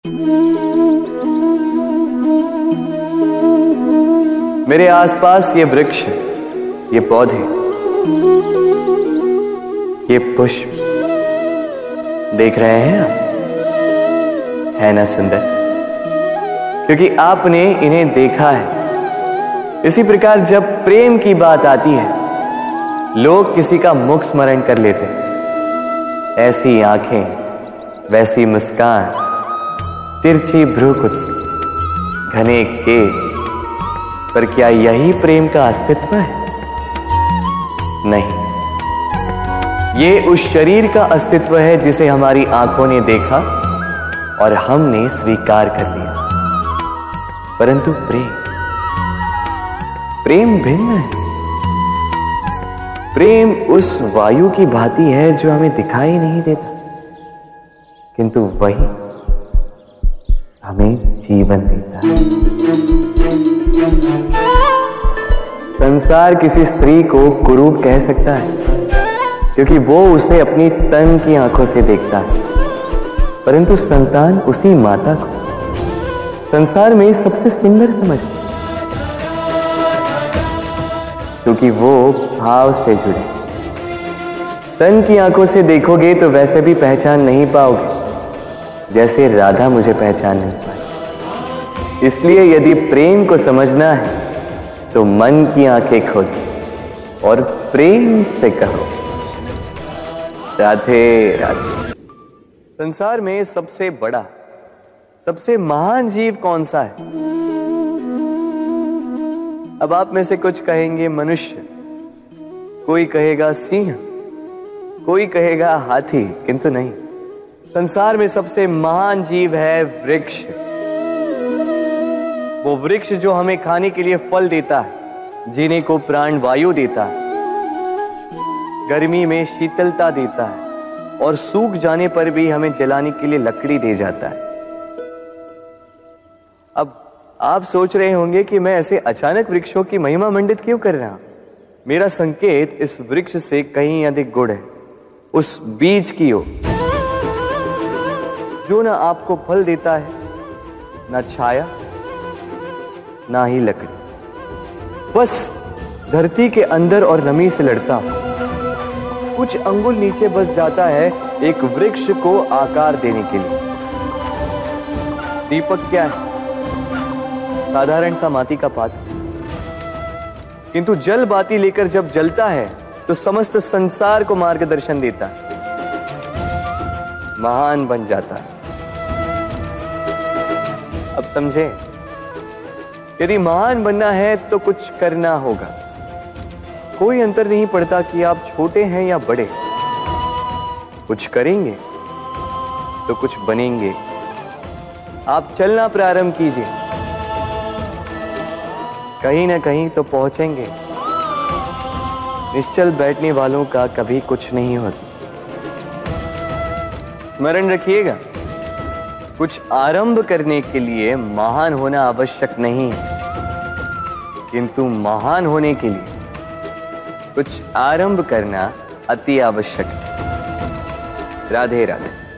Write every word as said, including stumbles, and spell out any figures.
मेरे आसपास ये वृक्ष, ये पौधे, ये पुष्प देख रहे हैं आप, है ना सुंदर? क्योंकि आपने इन्हें देखा है। इसी प्रकार जब प्रेम की बात आती है, लोग किसी का मुख स्मरण कर लेते हैं। ऐसी आंखें, वैसी मुस्कान, तिरछी भ्रूकुटी, घने केश, पर क्या यही प्रेम का अस्तित्व है? नहीं, ये उस शरीर का अस्तित्व है जिसे हमारी आंखों ने देखा और हमने स्वीकार कर लिया। परंतु प्रेम प्रेम भिन्न है। प्रेम उस वायु की भांति है जो हमें दिखाई नहीं देता, किंतु वही हमें जीवन देता है। संसार किसी स्त्री को कुरूप कह सकता है, क्योंकि वो उसे अपनी तन की आंखों से देखता है, परंतु संतान उसी माता को संसार में सबसे सुंदर समझती है, क्योंकि वो भाव से जुड़े। तन की आंखों से देखोगे तो वैसे भी पहचान नहीं पाओगे जैसे राधा मुझे पहचान नहीं पाई। इसलिए यदि प्रेम को समझना है तो मन की आंखें खोलो और प्रेम से कहो राधे राधे। संसार में सबसे बड़ा, सबसे महान जीव कौन सा है? अब आप में से कुछ कहेंगे मनुष्य, कोई कहेगा सिंह, कोई कहेगा हाथी, किंतु नहीं, संसार में सबसे महान जीव है वृक्ष। वो वृक्ष जो हमें खाने के लिए फल देता है, जीने को प्राण वायु देता है, गर्मी में शीतलता देता है और सूख जाने पर भी हमें जलाने के लिए लकड़ी दे जाता है। अब आप सोच रहे होंगे कि मैं ऐसे अचानक वृक्षों की महिमा मंडित क्यों कर रहा हूं? मेरा संकेत इस वृक्ष से कहीं अधिक गुड़ है, उस बीज की ओर जो ना आपको फल देता है, ना छाया, ना ही लकड़ी, बस धरती के अंदर और नमी से लड़ता हूं। कुछ अंगुल नीचे बस जाता है एक वृक्ष को आकार देने के लिए। दीपक क्या है? साधारण सा माटी का पात्र, किंतु जल बाती लेकर जब जलता है तो समस्त संसार को मार्गदर्शन देता है, महान बन जाता है। अब समझे, यदि महान बनना है तो कुछ करना होगा। कोई अंतर नहीं पड़ता कि आप छोटे हैं या बड़े, कुछ करेंगे तो कुछ बनेंगे। आप चलना प्रारंभ कीजिए, कहीं ना कहीं तो पहुंचेंगे। निश्चल बैठने वालों का कभी कुछ नहीं होता। स्मरण रखिएगा, कुछ आरंभ करने के लिए महान होना आवश्यक नहीं है, किंतु महान होने के लिए कुछ आरंभ करना अति आवश्यक है। राधे राधे।